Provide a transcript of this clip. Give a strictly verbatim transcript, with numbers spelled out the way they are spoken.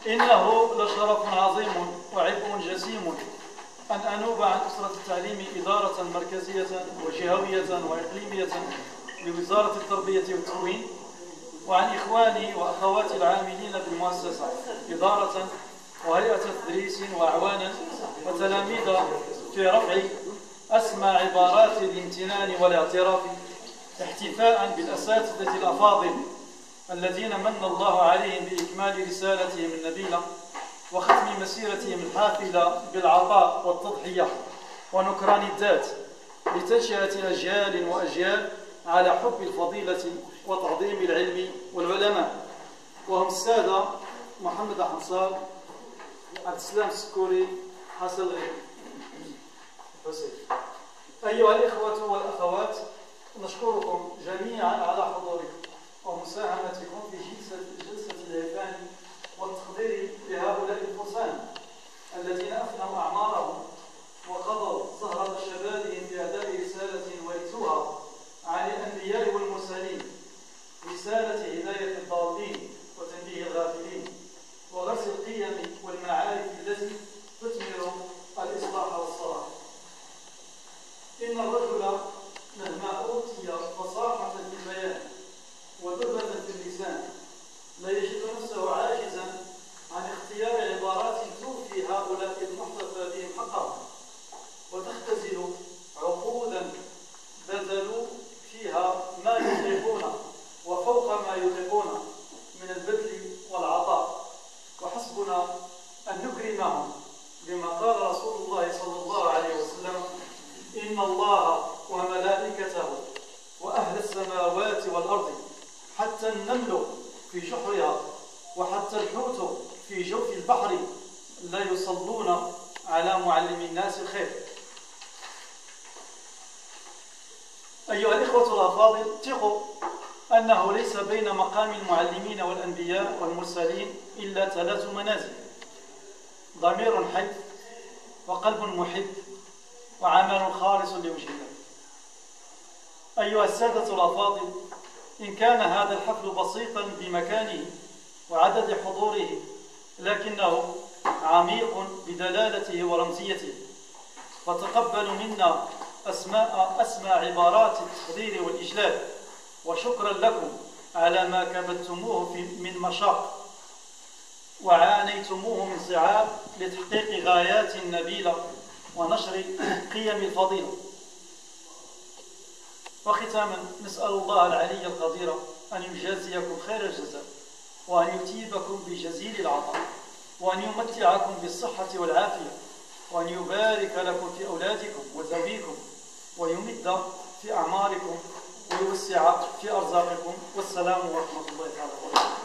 إنه لشرف عظيم وعبء جسيم أن أنوب عن أسرة التعليم إدارة مركزية وجهوية وإقليمية لوزارة التربية والتكوين، وعن إخواني وأخواتي العاملين بالمؤسسة إدارة وهيئة تدريس وأعوانا وتلاميذ في رفع أسمى عبارات الامتنان والاعتراف، احتفاء بالأساتذة الأفاضل الذين من الله عليهم بإكمال رسالتهم النبيلة وختم مسيرتهم الحافلة بالعطاء والتضحية ونكران الذات لتنشئة أجيال وأجيال على حب الفضيلة وتعظيم العلم والعلماء، وهم السادة محمد حنصال، عبد السلام السكوري، حسن الغيب، حسين. أيها الإخوة والأخوات، نشكركم جميعا على حضوركم ومساهمتكم في جلسة العرفان والتقدير لهؤلاء الفرسان الذين أفنوا أعمارهم وقضوا زهرة شبابهم في أداء رسالة ورثوها عن الأنبياء والمرسلين، رسالة هداية الضالين وتنبيه الغافلين وغرس القيم والمعارف التي تثمر الإصلاح والصلاح. إن الرجل مهما أوتي فصاحة في البيان ودربة في اللسان لا يجد نفسه عاجزا عن اختيار عبارات توفي هؤلاء المحتفى بهم حقهم وتختزل عقودا بذلوا فيها ما يطيقون وفوق ما يطيقون من البذل والعطاء، وحسبنا أن نكرمهم بما قال رسول الله صلى الله عليه وسلم: إن الله وملائكته وأهل السماوات والأرض حتى النمل في جحرها وحتى الحوت في جوف البحر لا يصلون على معلم الناس الخير. أيها الإخوة الأفاضل، ثقوا أنه ليس بين مقام المعلمين والأنبياء والمرسلين إلا ثلاث منازل: ضمير حي وقلب محب وعمل خالص لوجه الله. أيها السادة الأفاضل، إن كان هذا الحفل بسيطا بمكانه وعدد حضوره، لكنه عميق بدلالته ورمزيته، فتقبلوا منا أسماء أسمى عبارات التقدير والإجلال، وشكرا لكم على ما كبدتموه من مشاق وعانيتموه من صعاب لتحقيق غايات نبيلة ونشر قيم الفضيلة. وختاما، نسأل الله العلي القدير أن يجازيكم خير الجزاء، وأن يتيبكم بجزيل العطاء، وأن يمتعكم بالصحة والعافية، وأن يبارك لكم في أولادكم وزوجكم، ويمد في أعماركم، ويوسع في أرزاقكم. والسلام ورحمة الله تعالى وبركاته.